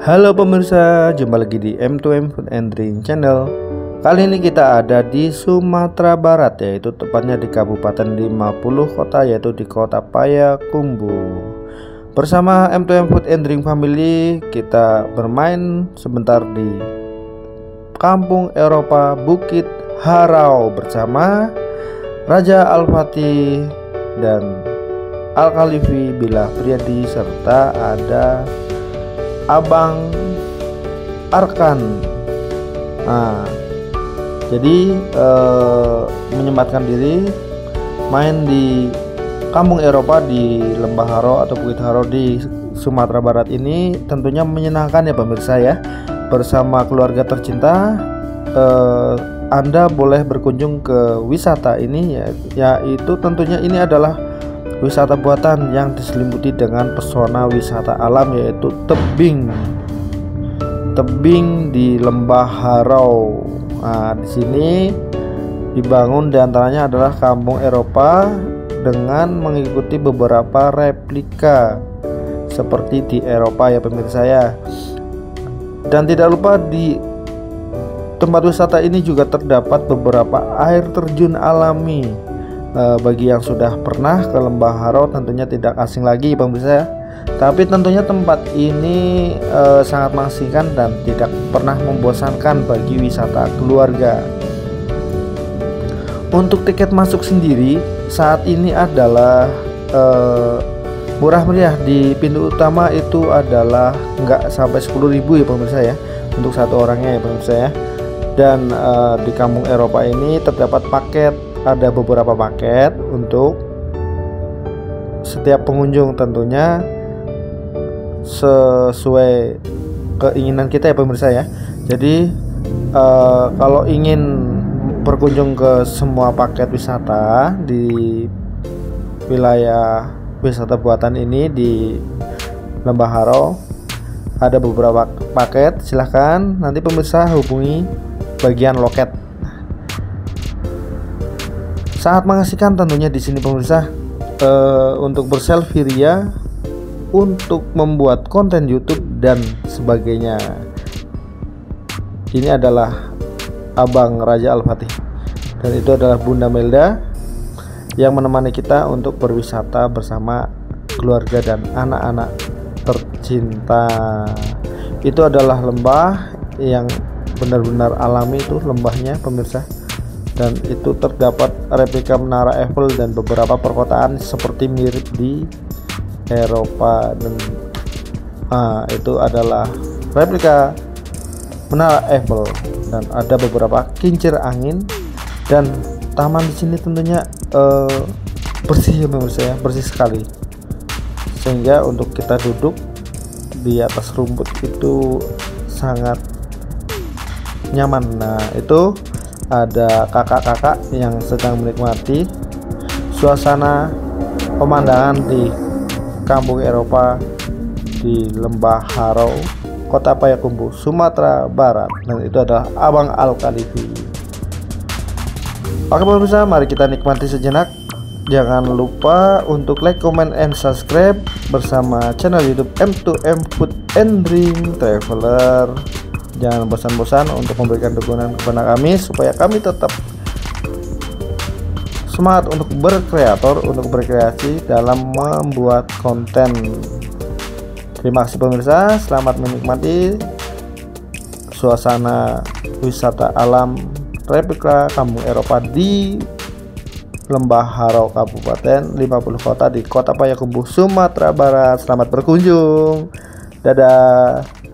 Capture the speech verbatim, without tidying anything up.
Halo pemirsa, jumpa lagi di M dua M Food and Drink Channel. Kali ini kita ada di Sumatera Barat, yaitu tepatnya di Kabupaten lima puluh Kota, yaitu di Kota Payakumbuh. Bersama M dua M Food and Drink Family, kita bermain sebentar di Kampung Eropa Bukit Harau bersama Raja Al-Fatih dan Al-Khalifi Billah Priyadi, serta ada Abang Arkan. Nah, jadi eh, menyempatkan diri main di Kampung Eropa di Lembah Harau atau Bukit Harau di Sumatera Barat ini tentunya menyenangkan ya pemirsa ya. Bersama keluarga tercinta, eh, Anda boleh berkunjung ke wisata ini ya, yaitu tentunya ini adalah wisata buatan yang diselimuti dengan pesona wisata alam, yaitu tebing. Tebing di Lembah Harau. Nah, di sini dibangun diantaranya adalah Kampung Eropa dengan mengikuti beberapa replika seperti di Eropa ya pemirsa ya. Dan tidak lupa di tempat wisata ini juga terdapat beberapa air terjun alami. E, bagi yang sudah pernah ke Lembah Harau tentunya tidak asing lagi pemirsa ya. Tapi tentunya tempat ini e, sangat mengasihkan dan tidak pernah membosankan bagi wisata keluarga. Untuk tiket masuk sendiri saat ini adalah e, murah meriah. Di pintu utama itu adalah nggak sampai sepuluh ribu ya pemirsa ya, untuk satu orangnya ya pemirsa ya. Dan e, di Kampung Eropa ini terdapat paket. Ada beberapa paket untuk setiap pengunjung, tentunya sesuai keinginan kita ya pemirsa ya. Jadi eh, kalau ingin berkunjung ke semua paket wisata di wilayah wisata buatan ini di Lembah Harau, ada beberapa paket. Silahkan nanti pemirsa hubungi bagian loket. Sangat mengasihkan tentunya di sini pemirsa, e, untuk berselfie ria, untuk membuat konten YouTube dan sebagainya. Ini adalah Abang Raja Al-Fatih dan itu adalah Bunda Melda yang menemani kita untuk berwisata bersama keluarga dan anak-anak tercinta. Itu adalah lembah yang benar-benar alami, itu lembahnya pemirsa. Dan itu terdapat replika Menara Eiffel dan beberapa perkotaan seperti mirip di Eropa. Dan ah, itu adalah replika Menara Eiffel dan ada beberapa kincir angin. Dan taman di sini tentunya eh, bersih ya pemirsa ya, bersih sekali, sehingga untuk kita duduk di atas rumput itu sangat nyaman. Nah, itu ada kakak-kakak yang sedang menikmati suasana pemandangan di Kampung Eropa di Lembah Harau, Kota Payakumbuh, Sumatera Barat. Dan itu adalah Abang Al-Khalifi. Oke pemirsa, mari kita nikmati sejenak. Jangan lupa untuk like, comment, and subscribe bersama channel YouTube M dua M Food and Drink Traveler. Jangan bosan-bosan untuk memberikan dukungan kepada kami supaya kami tetap semangat untuk berkreator, untuk berkreasi dalam membuat konten. Terima kasih pemirsa, selamat menikmati suasana wisata alam replika Kampung Eropa di Lembah Harau, Kabupaten lima puluh Kota di Kota Payakumbuh, Sumatera Barat. Selamat berkunjung. Dadah.